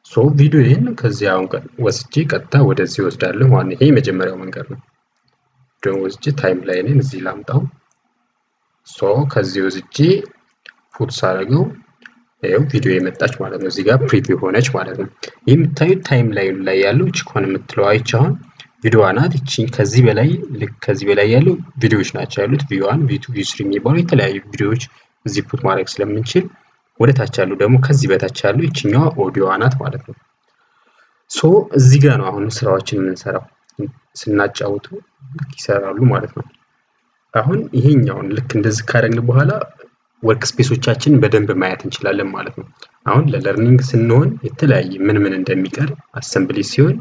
ሶ ቪዲዮዬን ከዚህ አሁን ወስጄ ቀጥታ ወደዚህ ወስዳለሁ ማለት ይሄ የመጀመሪያው መንገድ ነው ቪዲዮ ወስጄ ታይምላይንን እዚህ ላምጣው ሶ ከዚህ ወስጄ ፑት ሳደርገው ይሄው ቪዲዮ የመጣች ማለት ነው እዚህ ጋር ፕሪቪው ሆነች ማለት ነው የምታዩት ታይምላይን ላይ ያለው ቺኮን የምትለው አይቻውን ቪዲዮ አናት እቺ ከዚህ በላይ ልክ ከዚህ በላይ ያለው ቪዲዮዎች ናቸው ያሉት ቪዲዮ1 ቪዲዮ2 ቪዲዮ3 የሚባሉ የተለያዩ ቪዲዮዎች እዚህ ፑት ማድረግ ስለምንችል ወደ ታች ያለው ደግሞ ከዚህ በታች ያለው እቺኛው ኦዲዮ አናት ማለት ነው ሶ እዚህ ጋር ነው አሁን ስራዎችን የምንሰራው ስናጫውቱ ልክ ይሰራሉ ማለት ነው አሁን ይሄኛውን ልክ እንደዚህ ካደረግን በኋላ ወርክ ስፔሶቻችን በደንብ ማየት እንችላለን ማለት ነው አሁን ለለርኒንግ ስንሆን የተለያየ ምን እንደሚቀር አሰምብሊ ሲሆን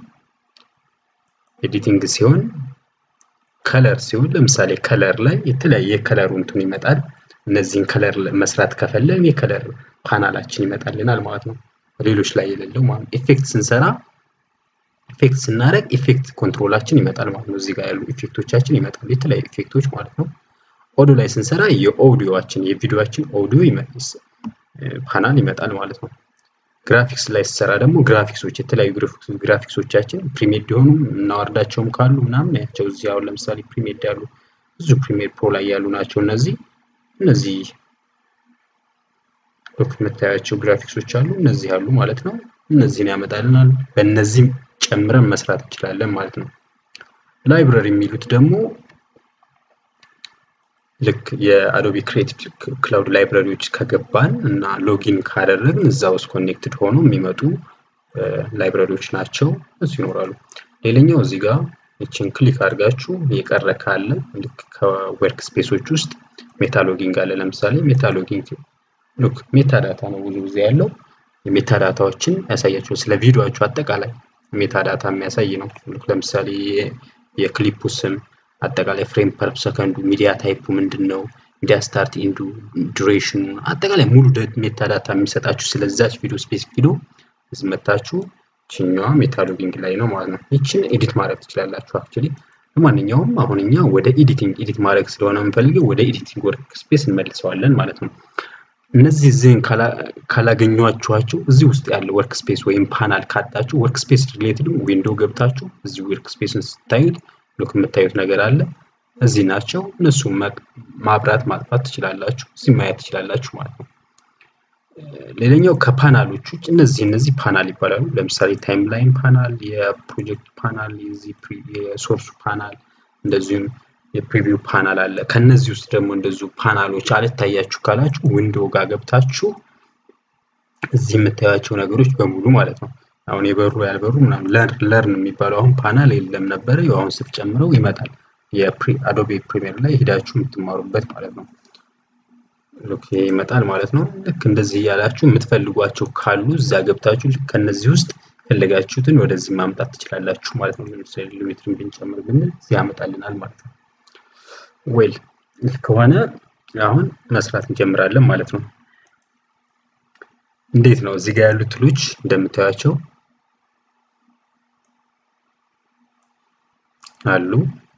ኤዲቲንግ ሲሆን ከለር ሲሆን ለምሳሌ ከለር ላይ የተለያየ ከለር እንትን ይመጣል እነዚህን ከለር መስራት ከፈለን የከለር ፓናላችን ይመጣልናል ማለት ነው ሌሎች ላይ የሌለው ማለት ኢፌክት ስንሰራ ኢፌክት ስናረግ ኢፌክት ኮንትሮላችን ይመጣል ማለት ነው እዚህ ጋር ያሉ ኢፌክቶቻችን ይመጣሉ የተለያዩ ኢፌክቶች ማለት ነው ኦዲዮ ላይ ስንሰራ የኦዲዮአችን የቪዲዮአችን ኦዲዮ ይመጣል ፓናል ይመጣል ማለት ነው ግራፊክስ ላይ ስንሰራ ደግሞ ግራፊክሶች የተለያዩ ግራፊክሶቻችን ፕሪሚየር ሆኑ እናወርዳቸውም ካሉ ምናምን ያቸው እዚህ አሁን ለምሳሌ ፕሪሚየር ያሉ ብዙ ፕሪሚየር ፕሮ ላይ ያሉ ናቸው እነዚህ ዶክመንታሪያቸው ግራፊክሶች አሉ እነዚህ አሉ ማለት ነው እነዚህን ያመጣልናል በእነዚህም ጨምረን መስራት እንችላለን ማለት ነው ላይብረሪ የሚሉት ደግሞ ልክ የአዶቢ ክሬቲቭ ክላውድ ላይብረሪዎች ከገባን እና ሎጊን ካደረግን እዛው ኮኔክትድ ሆኖ የሚመጡ ላይብረሪዎች ናቸው እዚህ ይኖራሉ ሌላኛው እዚህ ጋር እቺን ክሊክ አድርጋችሁ የቀረ ካለ ልክ ከወርክ ስፔሶች ውስጥ ሜታ ሎጊንግ አለ ለምሳሌ ሜታ ሎጊንግ ሉክ ሜታ ዳታ ነው ብዙ ጊዜ ያለው የሜታ ዳታዎችን ያሳያችሁ ስለ ቪዲዮአችሁ አጠቃላይ ሜታ ዳታ የሚያሳይ ነው ሉክ ለምሳሌ የክሊፑ ስም አጠቃላይ ፍሬም ፐር ሰከንዱ ሚዲያ ታይፑ ምንድነው ሚዲያ ስታርት ኢንዱ ዱሬሽን አጠቃላይ ሙሉ ሜታ ዳታ የሚሰጣችሁ ስለዛች ቪዲዮ ስፔሲፊክ ቪዲዮ ዝመታችሁ ቺኛው ሜታ ሎጊንግ ላይ ነው ማለት ነው እቺን ኤዲት ማድረግ ትችላላችሁ አክቹሊ ለማንኛውም አሁንኛ ወደ ኤዲት ማድረግ ስለሆነ የምፈልገው ወደ ኤዲቲንግ ወርክ ስፔስ እንመልሰዋለን ማለት ነው እነዚህ ዚን ካላገኙአችሁ እዚህ ውስጥ ያለው ወርክ ስፔስ ወይም ፓናል ካጣችሁ ወርክ ስፔስ ሪሌትድ ዊንዶው ገብታችሁ እዚህ ወርክ ስፔስን ስታዩት ሉክ የምታዩት ነገር አለ እዚህ ናቸው እነሱ ማብራት ማጥፋት ትችላላችሁ እዚህ ማየት ትችላላችሁ ማለት ነው ሌላኛው ከፓናሎቹ እነዚህ ፓናል ይባላሉ ለምሳሌ ታይምላይን ፓናል የፕሮጀክት ፓናል የሶርስ ፓናል እንደዚሁም የፕሪቪው ፓናል አለ ከነዚህ ውስጥ ደግሞ እንደዚሁ ፓናሎች አልታያችሁ ካላችሁ ዊንዶው ጋር ገብታችሁ እዚህ የምታያቸው ነገሮች በሙሉ ማለት ነው አሁን የበሩ ያልበሩ ምናምን ለርን የሚባለው አሁን ፓናል የለም ነበር አሁን ስትጨምረው ይመጣል የአዶቤ ፕሪሚየር ላይ ሄዳችሁ የምትማሩበት ማለት ነው ሉክ ይመጣል ማለት ነው ልክ እንደዚህ ያላችሁ የምትፈልጓቸው ካሉ እዛ ገብታችሁ ከነዚህ ውስጥ ፈልጋችሁትን ወደዚህ ማምጣት ትችላላችሁ ማለት ነው ለምሳሌ ሊሚትርን ብንጨምር ብንል ያመጣልናል ማለት ነው ዌል ከሆነ አሁን መስራት እንጀምራለን ማለት ነው እንዴት ነው እዚህ ጋር ያሉት ቱሎች እንደምታያቸው አሉ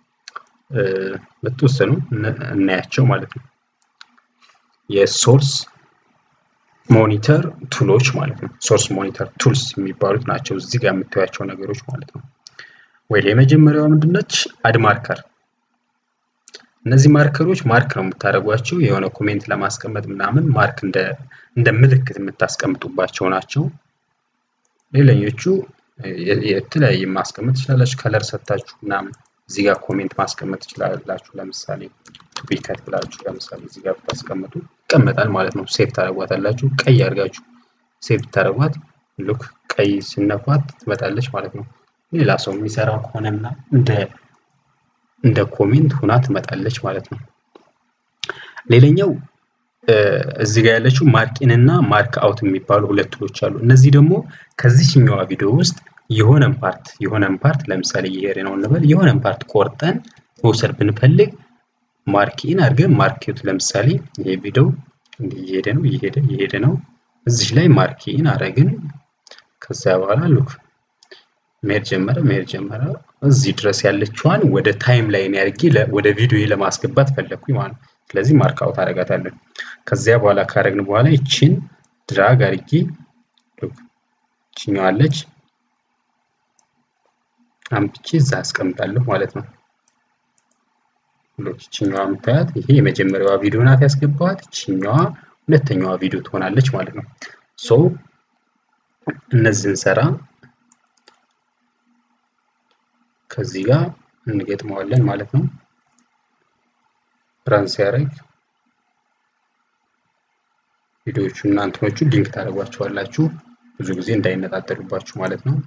በተወሰኑ እናያቸው ማለት ነው የሶርስ ሞኒተር ቱሎች ማለት ነው ሶርስ ሞኒተር ቱልስ የሚባሉት ናቸው እዚህ ጋር የምታያቸው ነገሮች ማለት ነው ወይ የመጀመሪያው ምንድነች አድ ማርከር እነዚህ ማርከሮች ማርክ ነው የምታደርጓቸው የሆነ ኮሜንት ለማስቀመጥ ምናምን ማርክ እንደ ምልክት የምታስቀምጡባቸው ናቸው ሌላኞቹ የተለያየ ማስቀመጥ ይችላልላችሁ ከለር ሰጣችሁ ምናምን እዚህ ጋር ኮሜንት ማስቀመጥ ይችላልላችሁ ለምሳሌ ቱቢካት ብላችሁ ለምሳሌ እዚህ ጋር ታስቀምጡ ይቀመጣል ማለት ነው ሴቭ ታደርጓታላችሁ ቀይ አድርጋችሁ ሴቭ ታደርጓት ሉክ ቀይ ሲነኳት ትመጣለች ማለት ነው ሌላ ሰው የሚሰራው ከሆነና እንደ ኮሜንት ሆና ትመጣለች ማለት ነው ሌላኛው እዚህ ጋር ያለችው ማርክ-ኢን እና ማርክ አውት የሚባሉ ሁለት ቱሎች አሉ እነዚህ ደግሞ ከዚህኛው ቪዲዮ ውስጥ የሆነን ፓርት ለምሳሌ ይሄ ነው እንበል የሆነን ፓርት ቆርጠን መውሰድ ብንፈልግ ማርክ-ኢን አድርገን ማርክ-አውት ለምሳሌ ይሄ ቪዲዮ እየሄደ ነው እዚህ ላይ ማርክ-ኢን አረግን ከዛ በኋላ ሉክ መሄድ ጀመረ እዚህ ድረስ ያለችዋን ወደ ታይምላይን ያርጊ ወደ ቪዲዮ ለማስገባት ፈለኩኝ ማለት ስለዚህ ማርክ አውት አረጋታለሁ ከዚያ በኋላ ካረግን በኋላ እቺን ድራግ አርጊ እቺኛዋ አለች አምጥቼ እዛ አስቀምጣለሁ ማለት ነው። እቺኛዋ የምታያት ይሄ የመጀመሪያዋ ቪዲዮ ናት ያስገባኋት። እቺኛዋ ሁለተኛዋ ቪዲዮ ትሆናለች ማለት ነው። ሶ እነዚህን ሰራ ከዚህ ጋር እንገጥመዋለን ማለት ነው። ራን ሲያደርግ ቪዲዮዎቹና እንትኖቹ ሊንክ ታደርጓቸዋላችሁ ብዙ ጊዜ እንዳይነጣጠሉባችሁ ማለት ነው።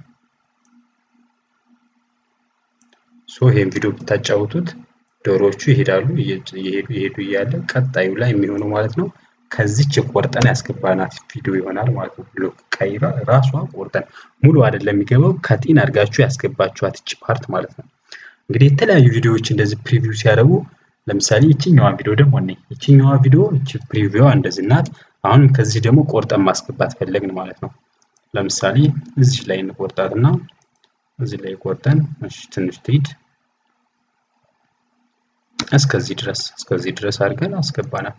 ሶ ይሄን ቪዲዮ ብታጫውቱት ዶሮዎቹ ይሄዳሉ ይሄዱ እያለ ቀጣዩ ላይ የሚሆነው ማለት ነው ከዚች ቆርጠን ያስገባናት ቪዲዮ ይሆናል ማለት ነው። ሎክ ቀይራ ራሷ ቆርጠን ሙሉ አይደለም የሚገባው ከቲን አድርጋችሁ ያስገባችኋት እቺ ፓርት ማለት ነው። እንግዲህ የተለያዩ ቪዲዮዎች እንደዚህ ፕሪቪው ሲያደርጉ ለምሳሌ እቺኛዋ ቪዲዮ ደግሞ እቺኛዋ ቪዲዮ እቺ ፕሪቪው እንደዚህ ናት። አሁን ከዚህ ደግሞ ቆርጠን ማስገባት ፈለግን ማለት ነው። ለምሳሌ እዚህ ላይ እንቆርጣትና እዚህ ላይ ቆርጠን እሺ ትንሽ ትይድ እስከዚህ ድረስ አድርገን አስገባናት።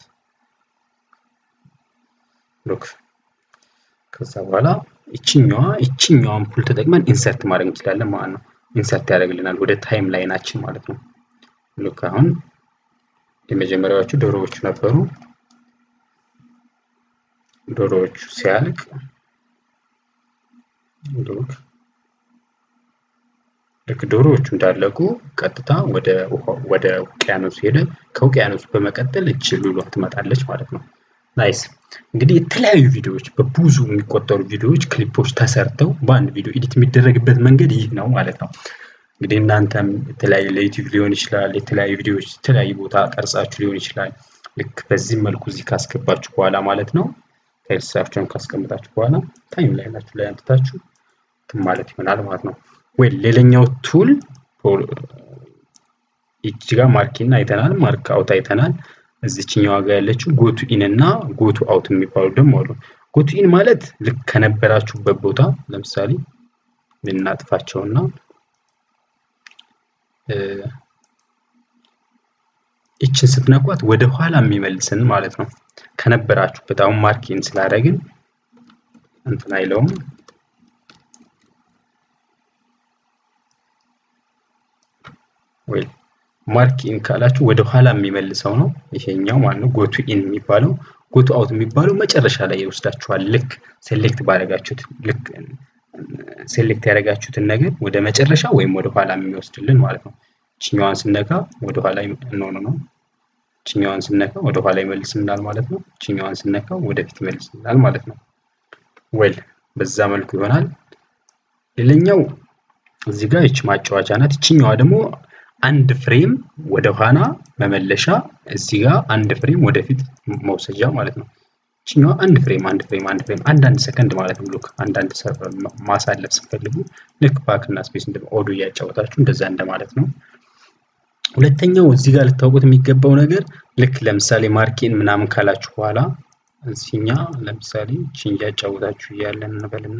ሎክ ከዛ በኋላ እቺኛዋን ፑል ተጠቅመን ኢንሰርት ማድረግ እንችላለን ማለት ነው። ኢንሰርት ያደርግልናል ወደ ታይም ላይናችን ማለት ነው። ሎክ አሁን የመጀመሪያዎቹ ዶሮዎቹ ነበሩ። ዶሮዎቹ ሲያልቅ ልክ ዶሮዎቹ እንዳለቁ ቀጥታ ወደ ውቅያኖስ ሄደ። ከውቅያኖስ በመቀጠል እቺ ሉሏ ትመጣለች ማለት ነው። ናይስ። እንግዲህ የተለያዩ ቪዲዮዎች በብዙ የሚቆጠሩ ቪዲዮዎች ክሊፖች ተሰርተው በአንድ ቪዲዮ ኤዲት የሚደረግበት መንገድ ይህ ነው ማለት ነው። እንግዲህ እናንተም የተለያዩ ለዩቲዩብ ሊሆን ይችላል የተለያዩ ቪዲዮዎች የተለያዩ ቦታ ቀርጻችሁ ሊሆን ይችላል። ልክ በዚህ መልኩ እዚህ ካስገባችሁ በኋላ ማለት ነው ታይልሳችሁን ካስቀምጣችሁ በኋላ ታይም ላይናችሁ ላይ አንጥታችሁ ማለት ይሆናል ማለት ነው። ወይ ሌላኛው ቱል እዚህ ጋር ማርኪን አይተናል ማርክ አውት አይተናል። እዚህኛው ጋር ያለችው ጎቱ ኢን እና ጎቱ አውት የሚባሉ ደግሞ አሉ። ጎቱ ኢን ማለት ልክ ከነበራችሁበት ቦታ ለምሳሌ እናጥፋቸውና እቺን ስትነኳት ወደ ኋላ የሚመልስን ማለት ነው። ከነበራችሁበት አሁን ማርኪን ስላደረግን እንትን አይለውም። ወይ ማርኪን ካላችሁ ወደ ኋላ የሚመልሰው ነው ይሄኛው ማለት ነው። ጎቱ ኢን የሚባለው ጎቱ አውት የሚባለው መጨረሻ ላይ ይወስዳችኋል። ልክ ሴሌክት ባደረጋችሁት ልክ ሴሌክት ያደረጋችሁትን ነገር ወደ መጨረሻ ወይም ወደ ኋላ የሚወስድልን ማለት ነው። እቺኛዋን ስነካ ወደ ኋላ ነው እቺኛዋን ስነካ ወደ ኋላ ይመልስልናል ማለት ነው። እቺኛዋን ስነካ ወደፊት ይመልስልናል ማለት ነው። ዌል በዛ መልኩ ይሆናል። ሌላኛው እዚህ ጋር እቺ ማጫወቻ ናት። እቺኛዋ ደግሞ አንድ ፍሬም ወደ ኋላ መመለሻ እዚህ ጋር አንድ ፍሬም ወደፊት መውሰጃ ማለት ነው። እቺኛዋ አንድ ፍሬም አንድ ሰከንድ ማለት ነው። ሉክ አንድ ማሳለፍ ስትፈልጉ ልክ ባክ እና ስፔስ እንደ ኦዲዮ ያጫወታችሁ እንደዛ እንደማለት ነው። ሁለተኛው እዚህ ጋር ልታውቁት የሚገባው ነገር ልክ ለምሳሌ ማርኪን ምናምን ካላችሁ በኋላ እዚህኛ ለምሳሌ እቺን ያጫወታችሁ ያለን እንበልና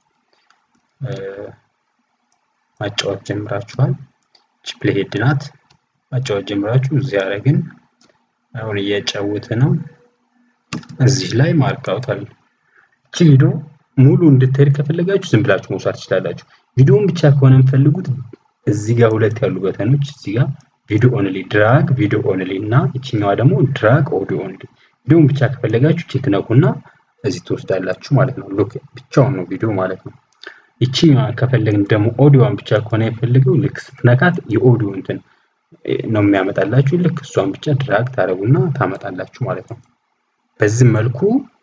ማጫወት ጀምራችኋል። እቺ ፕሌይ ሄድ ናት። ማጫወት ጀምራችሁ እዚህ አረግን አሁን እያጫወተ ነው። እዚህ ላይ ማርክ አውት አለ። እቺ ቪዲዮ ሙሉ እንድትሄድ ከፈለጋችሁ ዝም ብላችሁ መውሰድ ትችላላችሁ። ቪዲዮውን ብቻ ከሆነ የምትፈልጉት እዚህ ጋር ሁለት ያሉ በተኖች እዚህ ጋር ቪዲዮ ኦንሊ ድራግ ቪዲዮ ኦንሊ እና እቺኛዋ ደግሞ ድራግ ኦዲዮ ኦንሊ። ቪዲዮውን ብቻ ከፈለጋችሁ እቺ ትነኩና እዚህ ትወስዳላችሁ ማለት ነው። ሉክ ብቻውን ነው ቪዲዮ ማለት ነው። እቺኛዋ ከፈለግን ደግሞ ኦዲዮን ብቻ ከሆነ የፈለገው ልክ ስትነካት የኦዲዮ እንትን ነው የሚያመጣላችሁ። ልክ እሷን ብቻ ድራግ ታረጉና ታመጣላችሁ ማለት ነው። በዚህ መልኩ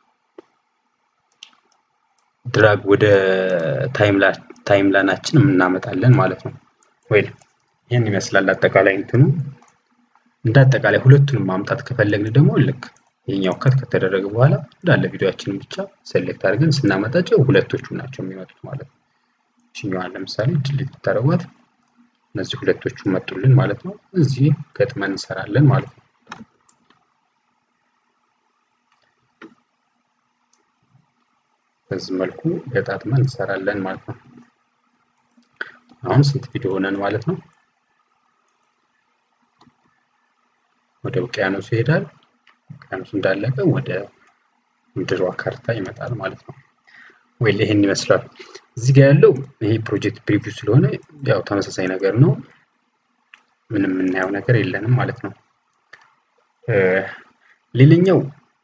ድራግ ወደ ታይምላይናችን እናመጣለን ማለት ነው። ወይ ይሄን ይመስላል አጠቃላይ እንትኑ። እንደ አጠቃላይ ሁለቱንም ማምጣት ከፈለግን ደግሞ ልክ ይሄኛው ከት ከተደረገ በኋላ እንዳለ ቪዲዮአችንን ብቻ ሴሌክት አድርገን ስናመጣቸው ሁለቶቹ ናቸው የሚመጡት ማለት ነው። እቺኛዋን ለምሳሌ ዲሊት ታረጓት እነዚህ ሁለቶቹ መጡልን ማለት ነው። እዚህ ገጥመን እንሰራለን ማለት ነው። በዚህ መልኩ ገጣጥመን እንሰራለን ማለት ነው። አሁን ስንት ቪዲዮ ሆነን ማለት ነው? ወደ ውቅያኖስ ይሄዳል። ውቅያኖስ እንዳለቀ ወደ ምድሯ ካርታ ይመጣል ማለት ነው። ወይ ይሄን ይመስላል። እዚህ ጋር ያለው ይሄ ፕሮጀክት ፕሪቪው ስለሆነ ያው ተመሳሳይ ነገር ነው። ምንም እናየው ነገር የለንም ማለት ነው። ሌላኛው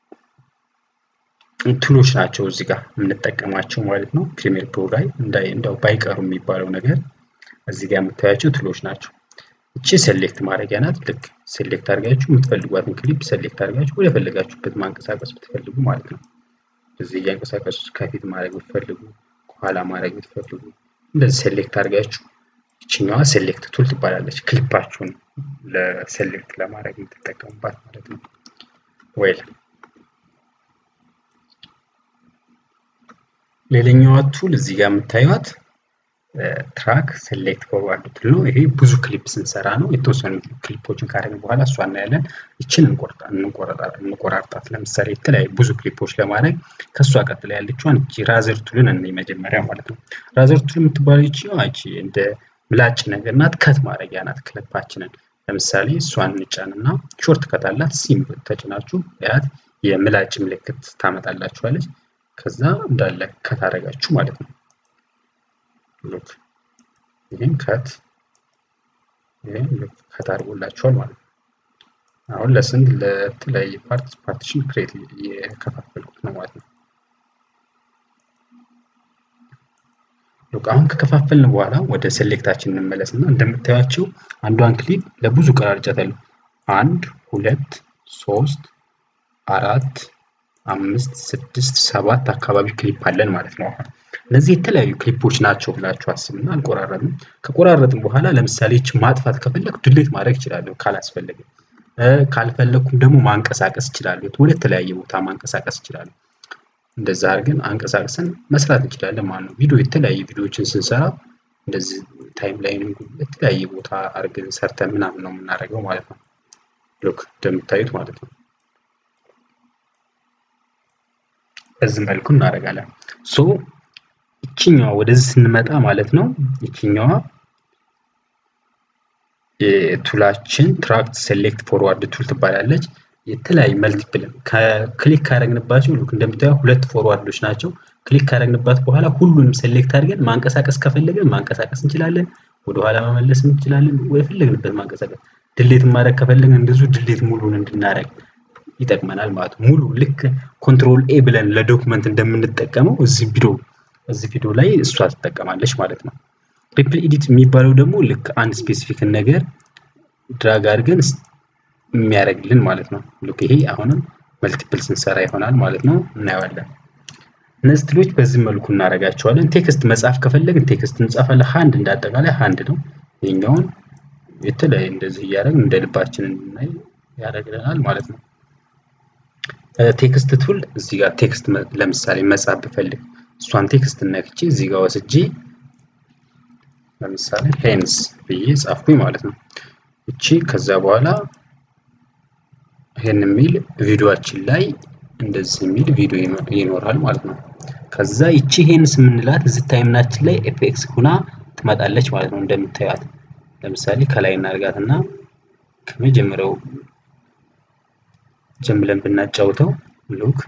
ቱሎች ናቸው እዚህ ጋር የምንጠቀማቸው ማለት ነው። ፕሪሚየር ፕሮ ላይ እንደው ባይቀሩ የሚባለው ነገር እዚህ ጋር የምታያቸው ቱሎች ናቸው። እቺ ሴሌክት ማድረጊያ ናት። ልክ ሴሌክት አድርጋችሁ የምትፈልጓትን ክሊፕ ሴሌክት አድርጋችሁ ወደ ፈለጋችሁበት ማንቀሳቀስ ብትፈልጉ ማለት ነው። እዚህ ያንቀሳቀሱ ከፊት ማድረግ ብትፈልጉ፣ ከኋላ ማድረግ ብትፈልጉ እንደዚህ ሴሌክት አድርጋችሁ እቺኛዋ ሴሌክት ቱል ትባላለች። ክሊፓችሁን ለሴሌክት ለማድረግ የምትጠቀሙባት ማለት ነው። ዌል ሌላኛዋ ቱል እዚህ ጋር የምታዩት ትራክ ሴሌክት ፎርዋርድ ቱል ነው። ይሄ ብዙ ክሊፕ ስንሰራ ነው። የተወሰኑ ክሊፖችን ካደረግን በኋላ እሷ እናያለን። እቺን እንቆራርጣት። ለምሳሌ የተለያዩ ብዙ ክሊፖች ለማድረግ ከሷ ቀጥላ ያለችዋን እቺ ራዘር ቱልን እንይ መጀመሪያ ማለት ነው። ራዘር ቱል የምትባለው እቺ እንደ ምላጭ ነገር ናት። ከት ማድረጊያ ናት ክሊፓችንን። ለምሳሌ እሷን እንጫንና ሾርት ከት አላት። ሲምፕል ተጭናችሁ ያት የምላጭ ምልክት ታመጣላችኋለች። ከዛ እንዳለ ከት አደረጋችሁ ማለት ነው። ሉክ ይሄን ከት አድርጎላችኋል ማለት ነው። አሁን ለተለያየ ፓርቲሽን ክሬት የከፋፈልኩት ነው ማለት ነው። ሉክ አሁን ከከፋፈልን በኋላ ወደ ሴሌክታችን እንመለስና እንደምታያቸው አንዷን ክሊፕ ለብዙ ቀራርጫታለሁ። 1 2 3 4 5 6 7 አካባቢ ክሊፕ አለን ማለት ነው። እነዚህ የተለያዩ ክሊፖች ናቸው ብላችሁ አስቡና እንቆራረጥን። ከቆራረጥን በኋላ ለምሳሌ እቺ ማጥፋት ከፈለኩ ድሌት ማድረግ እችላለሁ ካላስፈለገ። ካልፈለኩም ደግሞ ማንቀሳቀስ እችላለሁ። ወደ ተለያየ ቦታ ማንቀሳቀስ እችላለሁ። እንደዛ አድርገን አንቀሳቅሰን መስራት እንችላለን ማለት ነው። የተለያዩ ቪዲዮዎችን ስንሰራ እንደዚህ ታይምላይን የተለያየ ቦታ አድርገን ሰርተን ምናምን ነው የምናደርገው ማለት ነው። ሉክ እንደምታዩት ማለት ነው። በዚህ መልኩ እናደርጋለን። እቺኛዋ ወደዚህ ስንመጣ ማለት ነው እቺኛዋ የቱላችን ትራክት ሴሌክት ፎርዋርድ ቱል ትባላለች። የተለያዩ መልቲፕል ክሊክ ካደረግንባቸው ልክ እንደምታዩ ሁለት ፎርዋርዶች ናቸው። ክሊክ ካደረግንባት በኋላ ሁሉንም ሴሌክት አድርገን ማንቀሳቀስ ከፈለግን ማንቀሳቀስ እንችላለን። ወደ ኋላ መመለስ እንችላለን። ወይ ፈለግንበት ማንቀሳቀስ። ድሌት ማድረግ ከፈለግን እንደዚሁ ድሌት ሙሉን እንድናደርግ ይጠቅመናል ማለት ነው። ሙሉ ልክ ኮንትሮል ኤ ብለን ለዶክመንት እንደምንጠቀመው እዚህ ቪዲዮ ላይ እሷ ትጠቀማለች ማለት ነው። ሪፕል ኤዲት የሚባለው ደግሞ ልክ አንድ ስፔሲፊክ ነገር ድራግ አድርገን የሚያደርግልን ማለት ነው። ልክ ይሄ አሁንም መልቲፕል ስንሰራ ይሆናል ማለት ነው። እናየዋለን። እነዚህ ቱሎች በዚህ መልኩ እናደርጋቸዋለን። ቴክስት መጻፍ ከፈለግን ቴክስት እንጻፋለን። ሃንድ እንዳጠቃላይ ሃንድ ነው። ይሄኛውን የተለያየ እንደዚህ እያደረግን እንደልባችን እንድናይ ያደርግልናል ማለት ነው። ቴክስት ቱል እዚህ ጋር ቴክስት ለምሳሌ መጻፍ ብፈልግ እሷን ቴክስት ነክቼ እዚህ ጋር ወስጄ ለምሳሌ ሄንስ ብዬ ጻፍኩኝ ማለት ነው። እቺ ከዛ በኋላ ይሄን የሚል ቪዲዮአችን ላይ እንደዚህ የሚል ቪዲዮ ይኖራል ማለት ነው። ከዛ እቺ ሄንስ የምንላት እዚህ ታይምናችን ላይ ኤፍኤክስ ሆና ትመጣለች ማለት ነው። እንደምታዩት ለምሳሌ ከላይ እናርጋትና ከመጀመሪያው ጀምለን ብናጫውተው ሉክ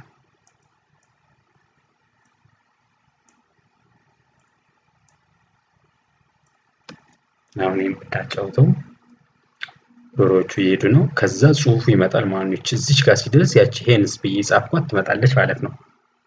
አሁን ብታጫውተው ዶሮቹ እየሄዱ ነው። ከዛ ጽሁፉ ይመጣል ማለት ነው። እዚች ጋር ሲደርስ ያቺ ሄንስ ብዬ ጻፍኳት ትመጣለች ማለት ነው።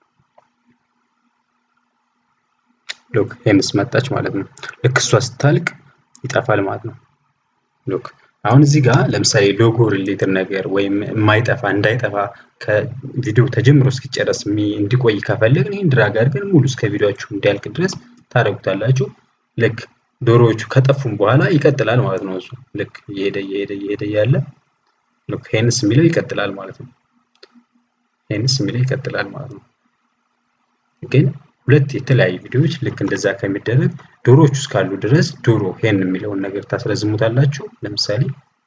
ሉክ ሄንስ መጣች ማለት ነው። ልክ እሷ ስታልቅ ይጠፋል ማለት ነው። ሉክ አሁን እዚህ ጋር ለምሳሌ ሎጎ ሪሌትድ ነገር ወይም እንዳይጠፋ ከቪዲዮ ተጀምሮ እስኪጨረስ እንዲቆይ ከፈለግን ይሄን ድራግ አድርገን ሙሉ እስከ ቪዲዮአችሁ እንዲያልቅ ድረስ ታደርጉታላችሁ። ልክ ዶሮዎቹ ከጠፉም በኋላ ይቀጥላል ማለት ነው። እሱ ልክ እየሄደ ያለ ልክ ሄንስ የሚለው ይቀጥላል ማለት ነው። ሄንስ የሚለው ይቀጥላል ማለት ነው። ግን ሁለት የተለያዩ ቪዲዮዎች ልክ እንደዛ ከሚደረግ ዶሮዎቹ እስካሉ ድረስ ዶሮ ሄን የሚለውን ነገር ታስረዝሙታላችሁ። ለምሳሌ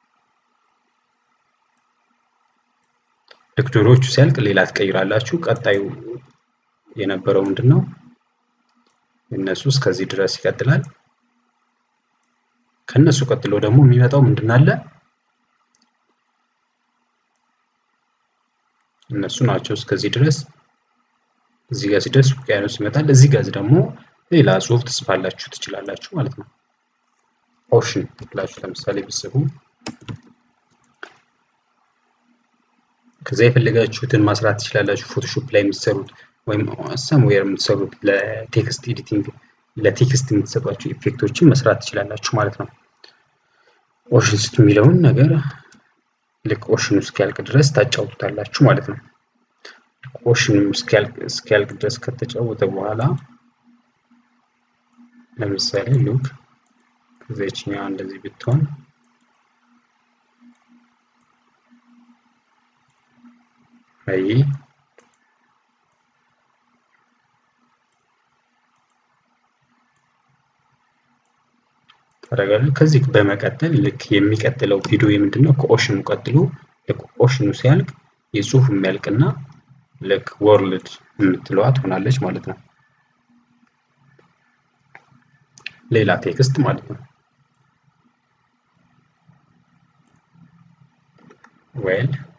ልክ ዶሮዎቹ ሲያልቅ ሌላ ትቀይራላችሁ። ቀጣዩ የነበረው ምንድነው? እነሱ እስከዚህ ድረስ ይቀጥላል። ከነሱ ቀጥሎ ደግሞ የሚመጣው ምንድን አለ? እነሱ ናቸው እስከዚህ ድረስ እዚህ ጋር ሲደርስ ውቅያኖስ ይመጣል። እዚህ ጋር ደግሞ ሌላ ጽሁፍ ትጽፋላችሁ ትችላላችሁ ማለት ነው። ኦሽን ብላችሁ ለምሳሌ ብትጽፉ ከዛ የፈለጋችሁትን ማስራት ትችላላችሁ። ፎቶሾፕ ላይ የምትሰሩት ወይም ሰምዌር የምትሰሩት ለቴክስት ኤዲቲንግ ለቴክስት የምትሰጧቸው ኢፌክቶችን መስራት ትችላላችሁ ማለት ነው። ኦሽን የሚለውን ነገር ልክ ኦሽኑ እስኪያልቅ ድረስ ታጫውቱታላችሁ ማለት ነው። ኦሽኑ እስኪያልቅ ድረስ ከተጫወተ በኋላ ለምሳሌ ሉክ ከዚህኛው እንደዚህ ብትሆን አይ ታረጋለህ። ከዚህ በመቀጠል ልክ የሚቀጥለው ቪዲዮ ምንድነው ከኦሽኑ ቀጥሎ ልክ ኦሽኑ ሲያልቅ የጽሁፍ የሚያልቅና ልክ ወርልድ የምትለዋ ትሆናለች ማለት ነው። ሌላ ቴክስት ማለት ነው። ዌል